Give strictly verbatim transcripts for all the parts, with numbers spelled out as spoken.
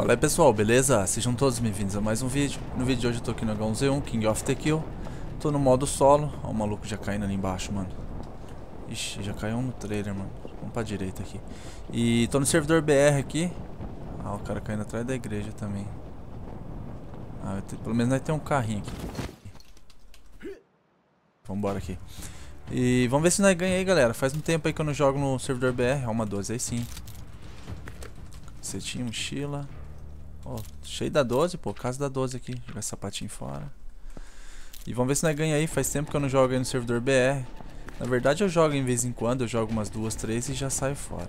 Fala aí pessoal, beleza? Sejam todos bem-vindos a mais um vídeo. No vídeo de hoje eu tô aqui no H um Z um, King of the Kill. Tô no modo solo. Ó o maluco já caindo ali embaixo, mano. Ixi, já caiu um no trailer, mano. Vamos pra direita aqui. E tô no servidor B R aqui. Ah, o cara caindo atrás da igreja também. Ah, ter, pelo menos nós temos um carrinho aqui. Vambora aqui. E vamos ver se nós ganhamos aí, galera. Faz um tempo aí que eu não jogo no servidor B R. Alma doze, aí sim. Cetinho, mochila. Oh, cheio da doze, pô, casa da doze aqui. Jogar sapatinho fora. E vamos ver se nós ganhamos aí. Faz tempo que eu não jogo aí no servidor B R. Na verdade eu jogo em vez em quando. Eu jogo umas duas, três e já saio fora.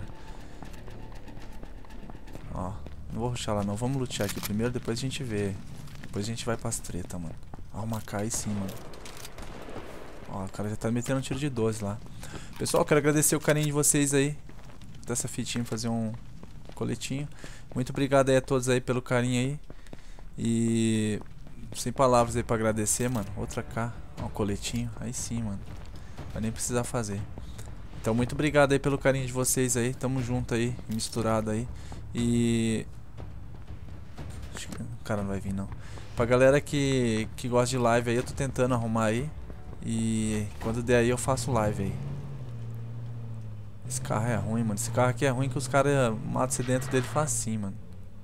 Ó, não vou rushar lá não. Vamos lutear aqui primeiro, depois a gente vê. Depois a gente vai pras treta, mano. Ó, uma K aí sim, mano. Ó, o cara já tá metendo um tiro de doze lá. Pessoal, quero agradecer o carinho de vocês aí. Dessa fitinha, fazer um coletinho. Muito obrigado aí a todos aí pelo carinho aí. E sem palavras aí pra agradecer, mano. Outra K, um coletinho. Aí sim, mano. Vai nem precisar fazer. Então muito obrigado aí pelo carinho de vocês aí. Tamo junto aí, misturado aí. E acho que o cara não vai vir não. Pra galera que, que gosta de live aí, eu tô tentando arrumar aí. E quando der aí eu faço live aí. Esse carro é ruim, mano. Esse carro aqui é ruim que os caras matam você dentro dele facinho, mano.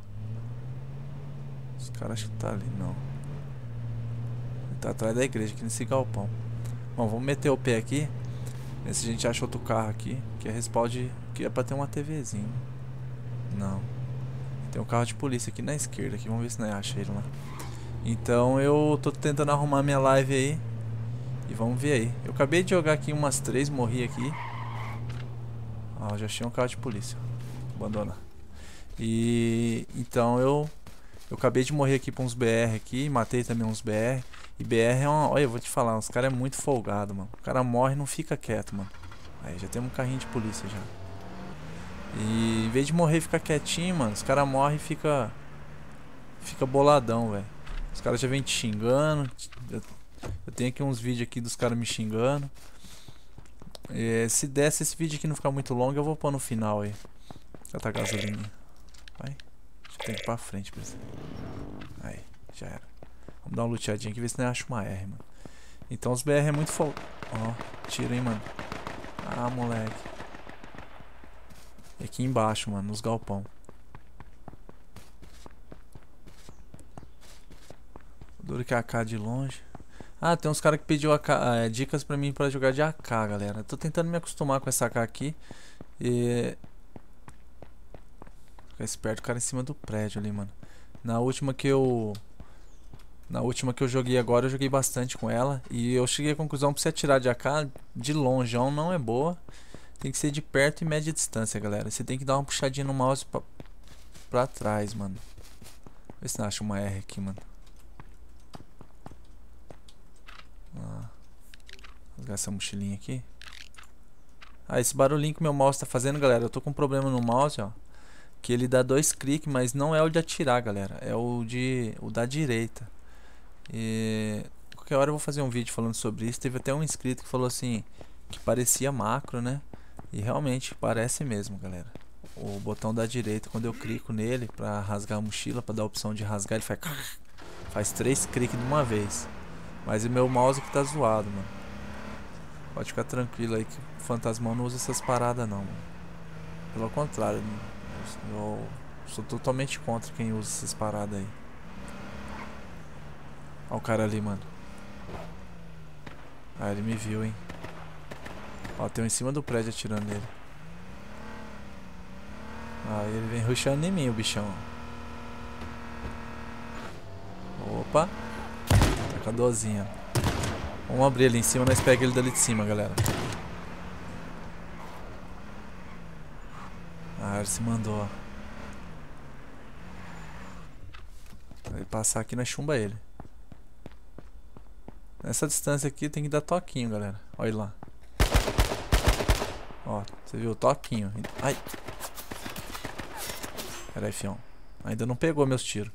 Os caras acham que tá ali, não. Ele tá atrás da igreja, aqui nesse galpão. Bom, vamos meter o pé aqui. Ver se a gente acha outro carro aqui. Que é respaldo, que é pra ter uma TVzinha. Não. Tem um carro de polícia aqui na esquerda. Aqui. Vamos ver se nós acha ele lá. Então eu tô tentando arrumar minha live aí. E vamos ver aí. Eu acabei de jogar aqui umas três, morri aqui. Ah, já achei um carro de polícia. Abandonar. E então eu eu acabei de morrer aqui pra uns B R aqui, matei também uns B R. E B R é uma, olha, eu vou te falar, os caras é muito folgado, mano. O cara morre e não fica quieto, mano. Aí já tem um carrinho de polícia já. E em vez de morrer e ficar quietinho, mano, os caras morrem e fica fica boladão, velho. Os caras já vêm te xingando. Eu, eu tenho aqui uns vídeos aqui dos caras me xingando. É, se desse esse vídeo aqui não ficar muito longo, eu vou pôr no final aí. Já tá a gasolina. Vai. Acho que tem que ir pra frente, por exemplo. Aí, já era. Vamos dar uma luteadinha aqui, ver se não acha uma R, mano. Então os B R é muito fol... Ó, tira, hein, mano. Ah, moleque. E aqui embaixo, mano, nos galpão. Duro que a A K de longe. Ah, tem uns caras que pediu A K, é, dicas pra mim pra jogar de A K, galera. Tô tentando me acostumar com essa A K aqui. E... Ficar esperto, o cara em cima do prédio ali, mano. Na última que eu... Na última que eu joguei agora, eu joguei bastante com ela. E eu cheguei à conclusão que você atirar de A K de longeão não é boa. Tem que ser de perto e média distância, galera. Você tem que dar uma puxadinha no mouse pra, pra trás, mano. Vê se não acha uma R aqui, mano. Ah, vou pegar essa mochilinha aqui. Ah, esse barulhinho que meu mouse tá fazendo, galera. Eu tô com um problema no mouse, ó. Que ele dá dois cliques, mas não é o de atirar, galera. É o de o da direita. E qualquer hora eu vou fazer um vídeo falando sobre isso. Teve até um inscrito que falou assim que parecia macro, né? E realmente parece mesmo, galera. O botão da direita, quando eu clico nele pra rasgar a mochila, pra dar a opção de rasgar, ele faz faz três cliques de uma vez. Mas o meu mouse que tá zoado, mano. Pode ficar tranquilo aí que o Fantasmão não usa essas paradas não, mano. Pelo contrário, eu sou totalmente contra quem usa essas paradas aí. Olha o cara ali, mano. Ah, ele me viu, hein. Ó, tem um em cima do prédio atirando nele. Ah, ele vem rushando em mim, o bichão. Opa. Tá com a dozinha. Vamos abrir ali em cima, nós pegamos ele dali de cima, galera. Ah, ele se mandou, ó. Ele passar aqui, nós chumba ele. Nessa distância aqui tem que dar toquinho, galera. Olha ele lá. Ó, você viu? Toquinho. Ai. Pera aí, fião. Ainda não pegou meus tiros.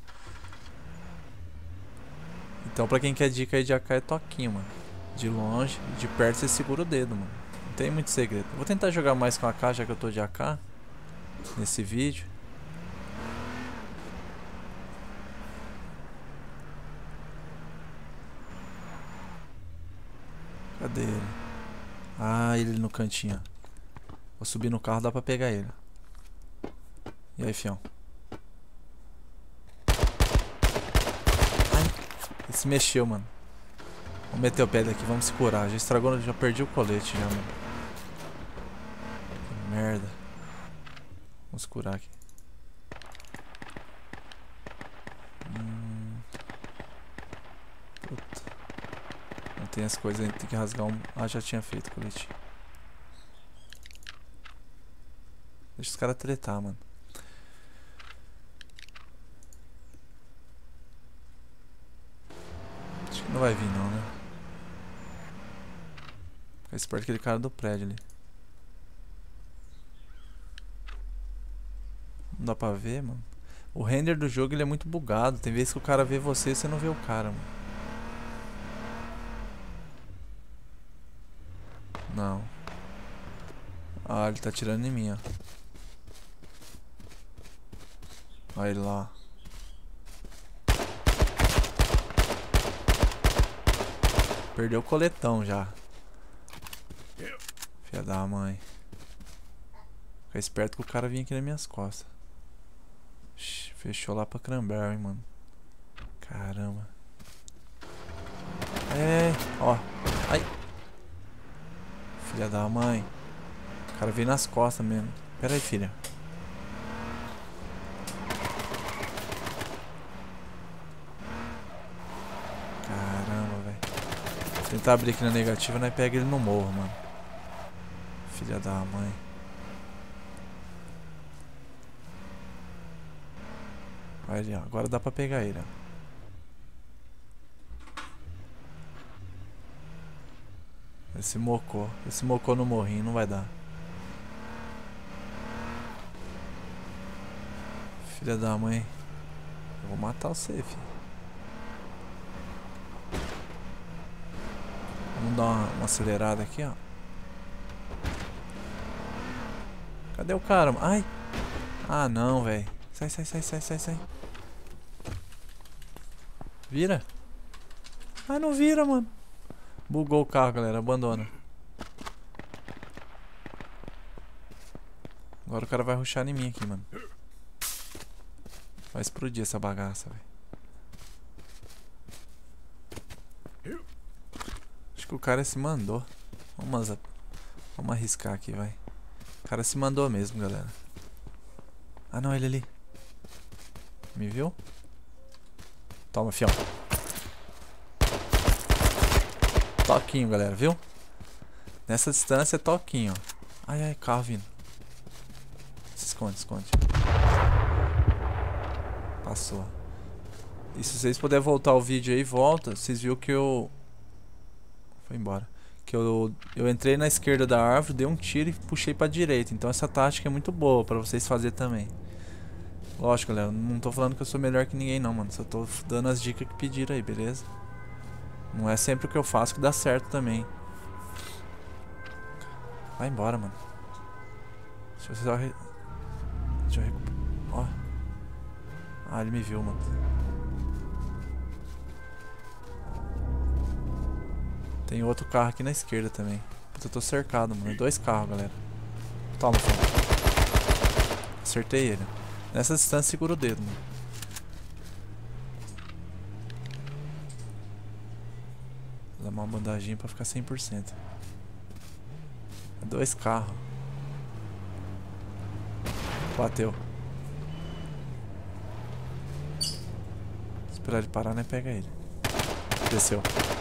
Então pra quem quer dica aí de A K é toquinho, mano. De longe, de perto você segura o dedo, mano. Não tem muito segredo. Vou tentar jogar mais com A K, já que eu tô de A K nesse vídeo. Cadê ele? Ah, ele no cantinho. Vou subir no carro, dá pra pegar ele. E aí, fião? Ai, ele se mexeu, mano. Vamos meter o pé daqui, vamos se curar. Já estragou, já perdi o colete já, mano. Que merda. Vamos se curar aqui. Hum. Puta. Não tem as coisas aí, tem que rasgar um... Ah, já tinha feito o colete. Deixa os caras tretar, mano. Acho que não vai vir não, né? Fica esperto aquele cara do prédio ali. Não dá pra ver, mano. O render do jogo ele é muito bugado. Tem vezes que o cara vê você e você não vê o cara, mano. Não. Ah, ele tá atirando em mim, ó. Olha ele lá. Perdeu o coletão já. Filha da mãe. Fica esperto que o cara vinha aqui nas minhas costas. Ixi, fechou lá pra Cranberry, mano. Caramba. É, ó. Ai. Filha da mãe. O cara veio nas costas mesmo. Pera aí, filha. Caramba, velho. Tentar abrir aqui na negativa, nós pega ele no morro, mano. Filha da mãe. Vai ali, ó. Agora dá pra pegar ele, ó. Esse mocô. Esse mocô no morrinho não vai dar. Filha da mãe. Eu vou matar você, filho. Vamos dar uma, uma acelerada aqui, ó. Cadê o cara? Ai! Ah, não, velho. Sai, sai, sai, sai, sai, sai. Vira. Ai, não vira, mano. Bugou o carro, galera. Abandona. Agora o cara vai rushar em mim aqui, mano. Vai explodir essa bagaça, velho. Acho que o cara se mandou. Vamos, vamos arriscar aqui, vai. O cara se mandou mesmo, galera. Ah, não, ele ali. Me viu? Toma, fião. Toquinho, galera, viu? Nessa distância é toquinho, ó. Ai, ai, carro vindo. Se esconde, esconde. Passou. E se vocês puderem voltar o vídeo aí, volta. Vocês viram que eu... Foi embora. Que eu, eu entrei na esquerda da árvore, dei um tiro e puxei pra direita. Então essa tática é muito boa pra vocês fazerem também. Lógico, galera, não tô falando que eu sou melhor que ninguém não, mano. Só tô dando as dicas que pediram aí, beleza? Não é sempre o que eu faço que dá certo também. Vai embora, mano. Deixa eu só... Re... Deixa eu recuperar. Ó. Ah, ele me viu, mano. Tem outro carro aqui na esquerda também. Puta, eu tô cercado, mano. É dois carros, galera. Toma, toma. Acertei ele. Nessa distância, segura o dedo, mano. Vou dar uma bandagem pra ficar cem por cento. É dois carros. Bateu. Esperar ele parar, né? Pega ele. Desceu.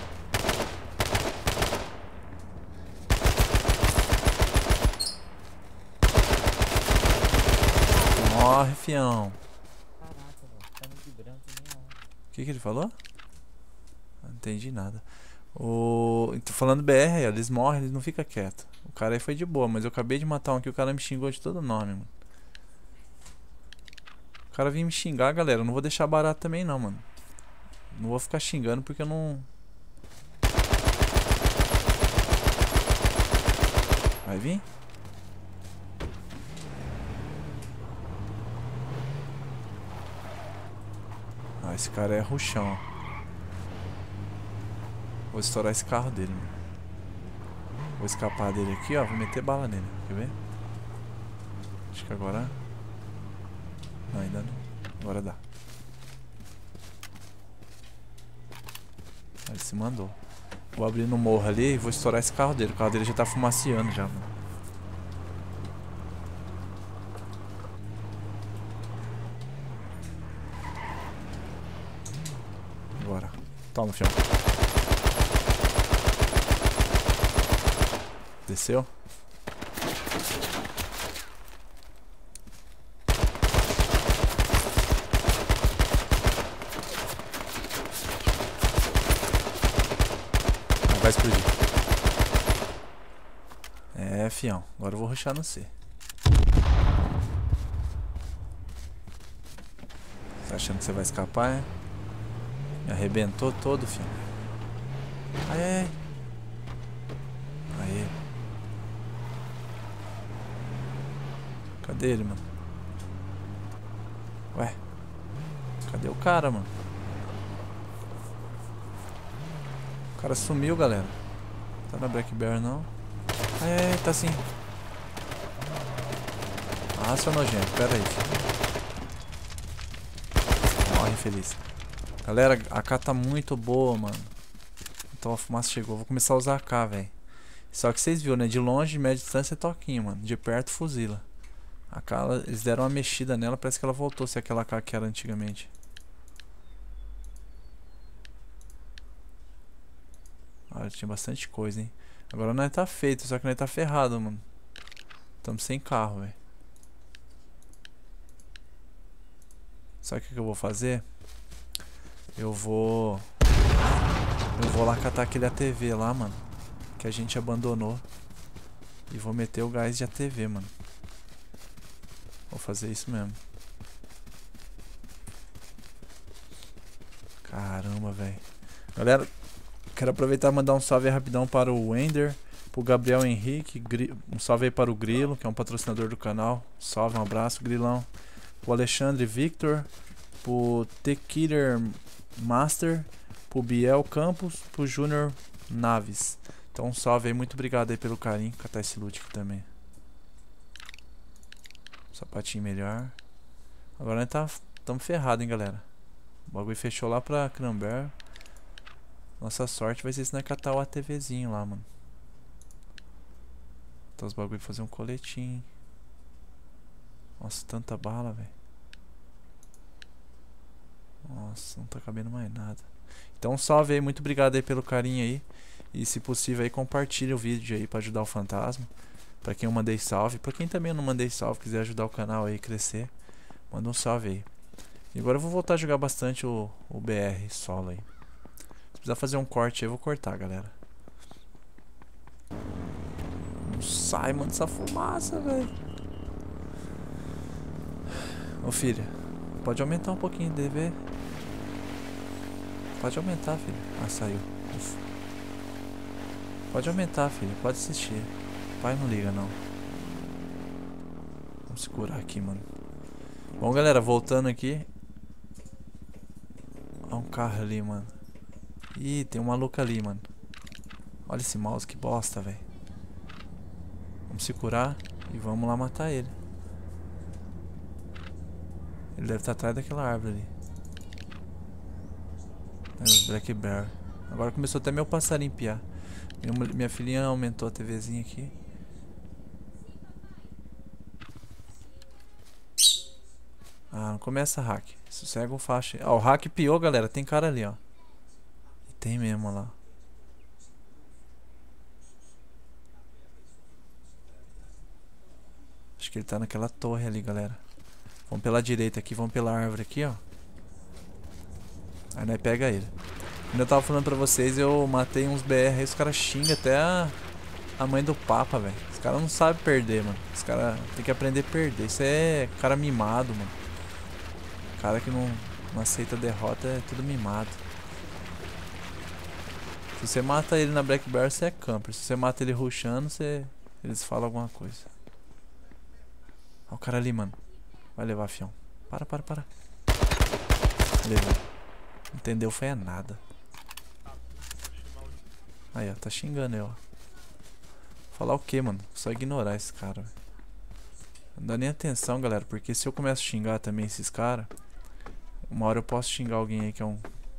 Morre, fião. Caraca, velho. Tá muito branco, nem ó. O que que ele falou? Não entendi nada. O... Tô falando B R, eles morrem, eles não ficam quietos. O cara aí foi de boa, mas eu acabei de matar um aqui, o cara me xingou de todo nome, mano. O cara vinha me xingar, galera. Eu não vou deixar barato também não, mano. Não vou ficar xingando porque eu não... Vai vir? Ah, esse cara é ruchão. Vou estourar esse carro dele, mano. Vou escapar dele aqui, ó. Vou meter bala nele. Quer ver? Acho que agora... Não, ainda não. Agora dá. Ele se mandou. Vou abrir no morro ali e vou estourar esse carro dele. O carro dele já tá fumaciando já, mano. Agora. Toma, fião. Desceu? Vai explodir. É, fião. Agora eu vou rushar no C. Tá achando que você vai escapar, é? Me arrebentou todo, fião. Ai, ai, ai. Aí. Cadê ele, mano? Ué? Cadê o cara, mano? O cara sumiu, galera. Tá na Black Bear, não? Ai, ai, ai, tá sim. Ah, seu nojento. Pera aí, filho. Morre feliz. Galera, a K tá muito boa, mano. Então a fumaça chegou. Vou começar a usar a K, velho. Só que vocês viram, né? De longe, de média distância é toquinho, mano. De perto, fuzila. A K, ela, eles deram uma mexida nela. Parece que ela voltou a ser aquela K que era antigamente. Olha, tinha bastante coisa, hein. Agora nós tá feito, só que nós tá ferrado, mano. Tamo sem carro, velho. Sabe o que, que eu vou fazer? Eu vou... Eu vou lá catar aquele A T V lá, mano. Que a gente abandonou. E vou meter o gás de A T V, mano. Vou fazer isso mesmo. Caramba, velho. Galera... Quero aproveitar e mandar um salve aí rapidão para o Wender, pro Gabriel Henrique, um salve aí para o Grilo, que é um patrocinador do canal. Salve, um abraço, Grilão. Pro Alexandre Victor, pro T-Killer Master, pro Biel Campos, pro Júnior Naves. Então um salve aí, muito obrigado aí pelo carinho. Catar esse loot aqui também. Sapatinho melhor. Agora nós tá, tamo ferrado, hein, galera. O bagulho fechou lá pra Cranberry. Nossa sorte vai ser se nós catar o ATVzinho lá, mano. Então os bagulho fazer um coletinho. Nossa, tanta bala, velho. Nossa, não tá cabendo mais nada. Então um salve aí, muito obrigado aí pelo carinho aí. E se possível aí, compartilhe o vídeo aí pra ajudar o Fantasma. Pra quem eu mandei salve. Pra quem também eu não mandei salve, quiser ajudar o canal aí a crescer, manda um salve aí. E agora eu vou voltar a jogar bastante o, o B R solo aí. Se precisar fazer um corte aí, eu vou cortar, galera. Não sai, mano, dessa fumaça, velho. Ô, filha, pode aumentar um pouquinho de D V. Pode aumentar, filha. Ah, saiu. Ufa. Pode aumentar, filha. Pode assistir. Pai não liga, não. Vamos segurar aqui, mano. Bom, galera, voltando aqui. Olha um carro ali, mano. Ih, tem um maluco ali, mano. Olha esse mouse, que bosta, velho. Vamos se curar e vamos lá matar ele. Ele deve estar atrás daquela árvore ali. É os Black Bear. Agora começou até meu passarinho piar. Minha, minha filhinha aumentou a TVzinha aqui. Ah, não começa hack. Sossega o faixa. Ó, o hack piou, galera. Tem cara ali, ó. E tem mesmo, ó lá. Acho que ele tá naquela torre ali, galera. Vamos pela direita aqui, vamos pela árvore aqui, ó. Aí nós pega ele. Como eu tava falando pra vocês, eu matei uns B R aí, os caras xingam até a, a mãe do Papa, velho. Os caras não sabem perder, mano. Os caras tem que aprender a perder. Isso é cara mimado, mano. Cara que não, não aceita derrota é tudo mimado. Se você mata ele na Black Bear, você é camper. Se você mata ele rushando, você... eles falam alguma coisa. Olha o cara ali, mano. Vai levar, fião. Para, para, para. Levou. Entendeu? Foi a nada. Aí, ó. Tá xingando eu, ó. Falar o que, mano? Só ignorar esse cara, velho. Não dá nem atenção, galera. Porque se eu começo a xingar também esses caras, uma hora eu posso xingar alguém aí que é um...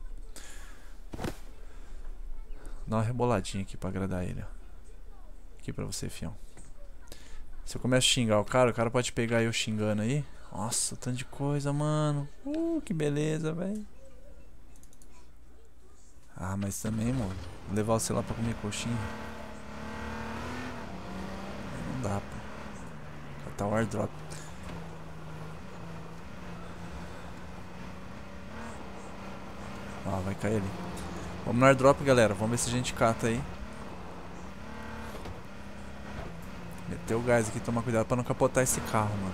Dá uma reboladinha aqui pra agradar ele, ó. Aqui pra você, fião. Se eu começo a xingar o cara, o cara pode pegar eu xingando aí. Nossa, tanto de coisa, mano. Uh, que beleza, velho. Ah, mas também, mano. Vou levar você lá pra comer coxinha. Não dá, pô. Tá o airdrop. Ó, vai cair ali. Vamos no airdrop, galera. Vamos ver se a gente cata aí. Meteu o gás aqui, tomar cuidado pra não capotar esse carro, mano.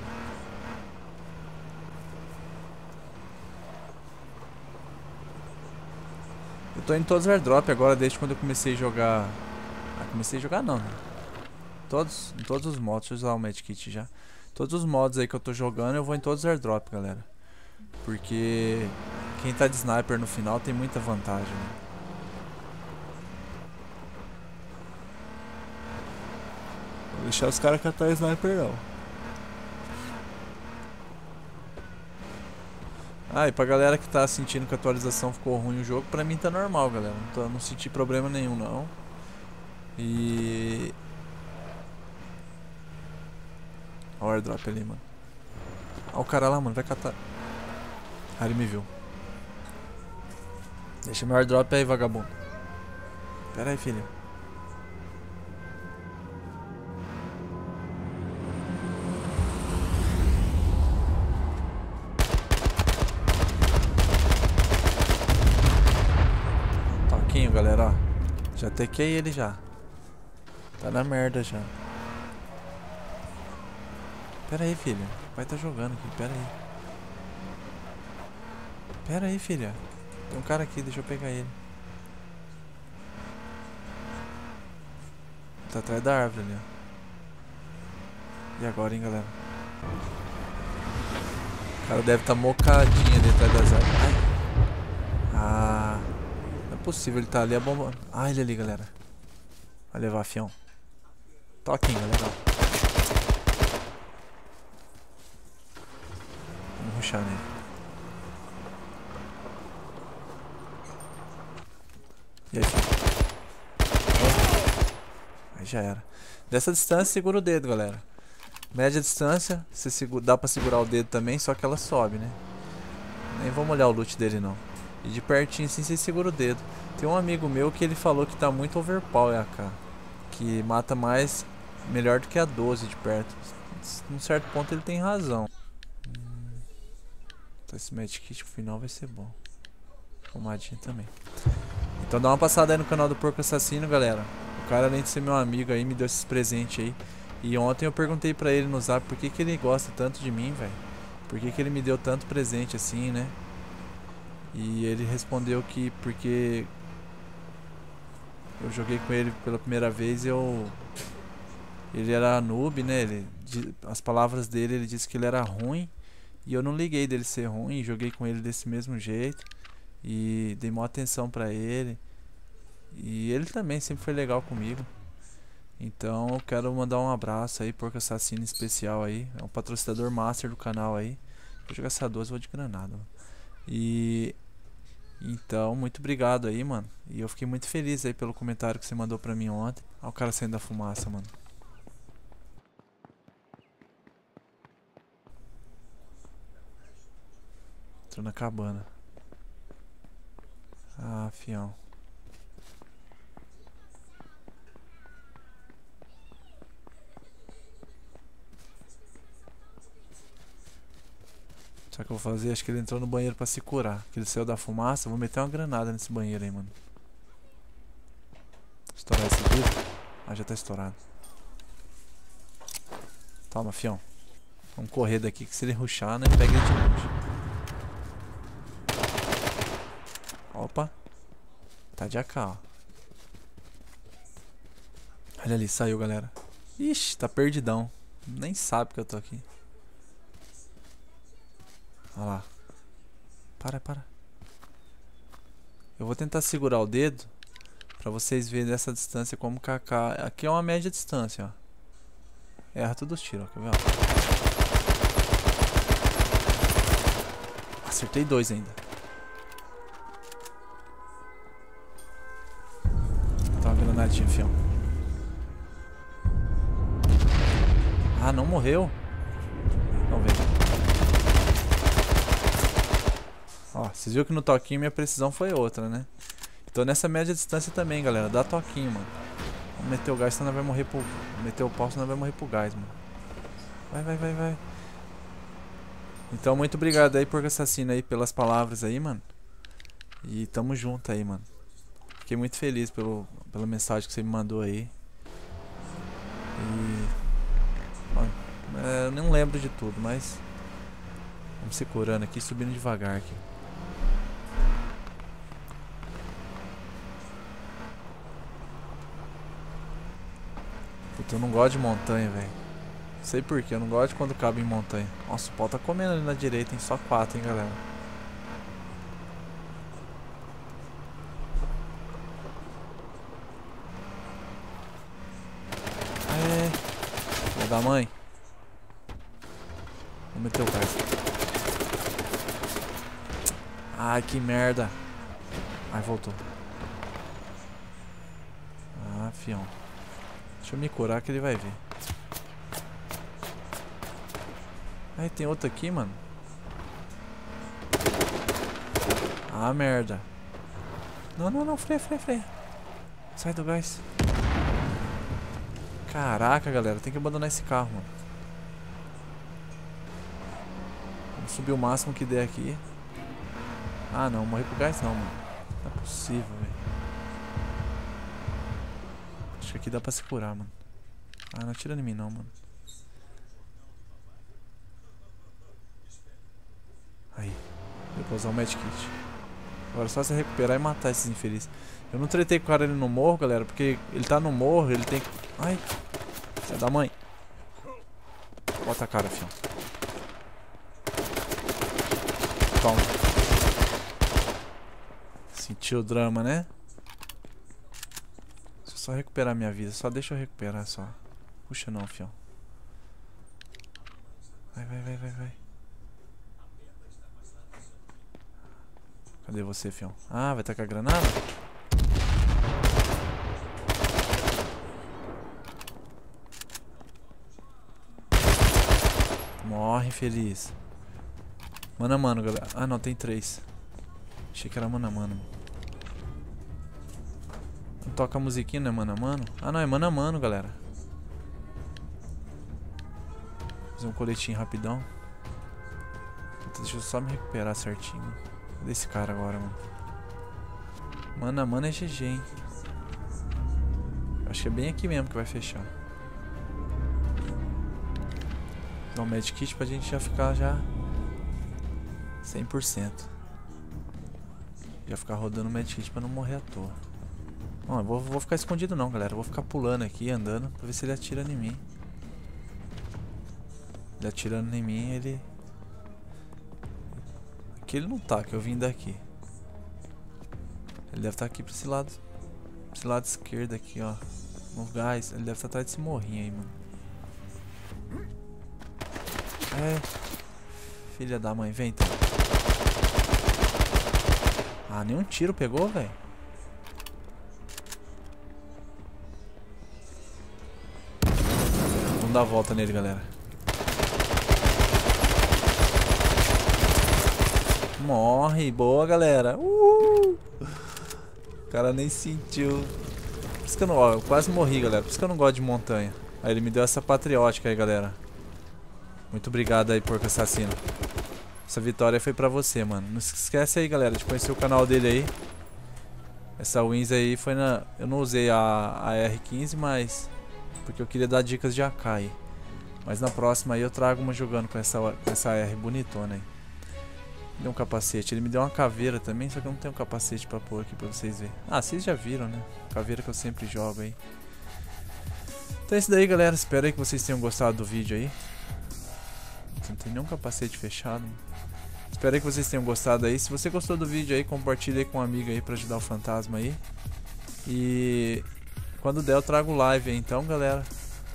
Eu tô em todos os airdrop agora, desde quando eu comecei a jogar... Ah, comecei a jogar não, né? Todos, em todos os modos, deixa eu usar o medkit já. Todos os modos aí que eu tô jogando, eu vou em todos os airdrop, galera. Porque quem tá de sniper no final tem muita vantagem, né? Vou deixar os caras catar sniper não. Ah, e pra galera que tá sentindo que a atualização ficou ruim o jogo, pra mim tá normal, galera. Não, tô, não senti problema nenhum, não. E... Olha o airdrop ali, mano. Olha o cara lá, mano. Vai catar. Ah, ele me viu. Deixa meu airdrop aí, vagabundo. Pera aí, filho. Toquinho, galera, ó. Já tequei ele já. Tá na merda já. Pera aí, filha. O pai tá jogando aqui, pera aí. Pera aí, filha. Tem um cara aqui, deixa eu pegar ele. Tá atrás da árvore ali, ó. E agora, hein, galera? O cara deve tá mocadinho ali atrás das árvores. Ai. Ah, não é possível, ele tá ali, a bomba. Ah, ele ali, galera. Vai levar, fião. Toquinho, galera. Vamos rushar nele. E aí, filho? Aí já era. Dessa distância, segura o dedo, galera. Média distância, você segura, dá pra segurar o dedo também, só que ela sobe, né? Nem vamos olhar o loot dele, não. E de pertinho, assim, você segura o dedo. Tem um amigo meu que ele falou que tá muito overpower a K. Que mata mais, melhor do que a doze de perto. Num certo ponto ele tem razão. Hum, então esse medkit no final vai ser bom. Fumadinha também. Então dá uma passada aí no canal do Porco Assassino, galera. O cara, além de ser meu amigo aí, me deu esses presentes aí. E ontem eu perguntei pra ele no zap por que, que ele gosta tanto de mim, velho. Por que, que ele me deu tanto presente assim, né? E ele respondeu que porque eu joguei com ele pela primeira vez, eu... Ele era noob, né? Ele, as palavras dele, ele disse que ele era ruim. E eu não liguei dele ser ruim, joguei com ele desse mesmo jeito. E dei maior atenção pra ele. E ele também sempre foi legal comigo. Então eu quero mandar um abraço aí, Porco Assassino especial aí. É um patrocinador master do canal aí. Vou jogar essa doze, vou de granada. E... Então, muito obrigado aí, mano. E eu fiquei muito feliz aí pelo comentário que você mandou pra mim ontem. Olha o cara saindo da fumaça, mano. Entrou na cabana. Ah, fião. Sabe o que eu vou fazer? Acho que ele entrou no banheiro pra se curar. Que ele saiu da fumaça. Vou meter uma granada nesse banheiro aí, mano. Estourar esse aqui. Ah, já tá estourado. Toma, fião. Vamos correr daqui, que se ele rushar, né? Pega ele de longe. Opa. Tá de A K, ó. Olha ali, saiu, galera. Ixi, tá perdidão. Nem sabe que eu tô aqui. Olha lá. Para, para. Eu vou tentar segurar o dedo Pra vocês verem dessa distância como K K... Aqui é uma média distância, ó. Erra todos os tiros, ó. Quer ver, ó? Acertei dois ainda. Tá uma granadinha, fião. Ah, não morreu. Vamos ver. Ó, vocês viram que no toquinho minha precisão foi outra, né? Tô nessa média distância também, galera. Dá toquinho, mano. Vamos meter o gás, senão vai morrer pro... Meter o pau, senão vai morrer pro gás, mano. Vai, vai, vai, vai. Então, muito obrigado aí por assassino aí, pelas palavras aí, mano. E tamo junto aí, mano. Fiquei muito feliz pelo, pela mensagem que você me mandou aí. E... Bom, é, eu não lembro de tudo, mas... Vamos se curando aqui, subindo devagar aqui. Puta, eu não gosto de montanha, velho. Não sei porquê, eu não gosto de quando cabe em montanha. Nossa, o pau tá comendo ali na direita, hein? Só quatro, hein, galera. Aê! Filha da mãe. Vou meter o gás. Ai, que merda. Ai, voltou. Ah, fião. Deixa eu me curar que ele vai ver. Aí tem outro aqui, mano. Ah, merda. Não, não, não, freia, freia, freia. Sai do gás. Caraca, galera, tem que abandonar esse carro, mano. Vamos subir o máximo que der aqui. Ah, não, morrer pro gás não, mano. Não é possível, velho. Acho que aqui dá pra se curar, mano. Ah, não atira em mim não, mano. Aí, deu pra usar o medkit. Agora é só se recuperar e matar esses infelizes. Eu não tretei com o cara ali no morro, galera, porque ele tá no morro, ele tem que... Ai, sai da mãe. Bota a cara, filho. Toma. Sentiu o drama, né? Deixa eu só recuperar minha vida. Só deixa eu recuperar, só. Puxa não, fião. Vai, vai, vai, vai, vai. Cadê você, fião? Ah, vai tacar a granada? Morre, infeliz. Mano a mano, galera. Ah, não, tem três. Achei que era mano a mano. Não toca a musiquinha, não é mano a mano? Ah, não, é mano a mano, galera. Fazer um coletinho rapidão. Deixa eu só me recuperar certinho. Cadê esse cara agora, mano? Mano a mano é G G, hein? Acho que é bem aqui mesmo que vai fechar. Dá um medkit pra gente já ficar já cem por cento. Já ficar rodando o medkit pra não morrer à toa. Bom, eu vou, vou ficar escondido não, galera. Eu vou ficar pulando aqui, andando, pra ver se ele atira em mim. Ele atirando em mim, ele... Aqui ele não tá, que eu vim daqui. Ele deve estar aqui pra esse lado. Pra esse lado esquerdo aqui, ó. No gás. Ele deve estar atrás desse morrinho aí, mano. É. Filha da mãe, vem então. Ah, nenhum tiro pegou, velho. Vamos dar a volta nele, galera. Morre, boa, galera. Uh! O cara nem sentiu. Por isso que eu não, ó, eu quase morri, galera. Por isso que eu não gosto de montanha. Aí ele me deu essa patriótica aí, galera. Muito obrigado aí, porco assassino. Essa vitória foi pra você, mano. Não se esquece aí, galera, de conhecer o canal dele aí. Essa wins aí foi na... Eu não usei a, a R quinze, mas... Porque eu queria dar dicas de A K aí. Mas na próxima aí eu trago uma jogando com essa, com essa R bonitona aí. Deu um capacete. Ele me deu uma caveira também, só que eu não tenho um capacete pra pôr aqui pra vocês verem. Ah, vocês já viram, né? Caveira que eu sempre jogo aí. Então é isso daí, galera. Espero aí que vocês tenham gostado do vídeo aí. Não tem nenhum capacete fechado. Espero aí que vocês tenham gostado aí. Se você gostou do vídeo aí, compartilha aí com um amigo aí pra ajudar o fantasma aí. E quando der eu trago live aí, então, galera.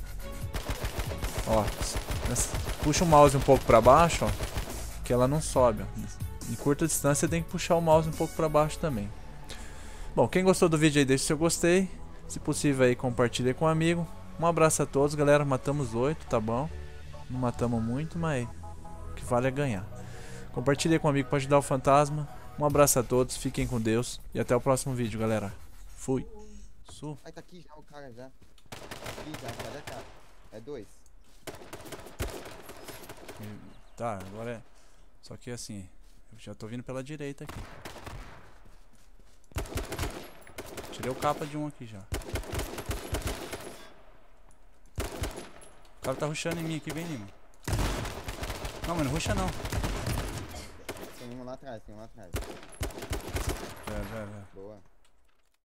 Ó, puxa o mouse um pouco pra baixo, ó, que ela não sobe, ó. Em curta distância tem que puxar o mouse um pouco pra baixo também. Bom, quem gostou do vídeo aí, deixa seu gostei. Se possível aí, compartilhe com um amigo. Um abraço a todos, galera. Matamos oito, tá bom? Não matamos muito, mas o que vale é ganhar. Compartilhe com um amigo para ajudar o fantasma. Um abraço a todos, fiquem com Deus. E até o próximo vídeo, galera. Fui. Su. Ai, tá aqui já o cara já. Aqui já, cadê cá? É dois. Tá, agora é... Só que assim, eu já tô vindo pela direita aqui. Tirei o capa de um aqui já. O cara tá rushando em mim aqui, vem Lima. Não, mas não rusha não. Tem um lá atrás, tem um lá atrás. Já, já, já. Boa.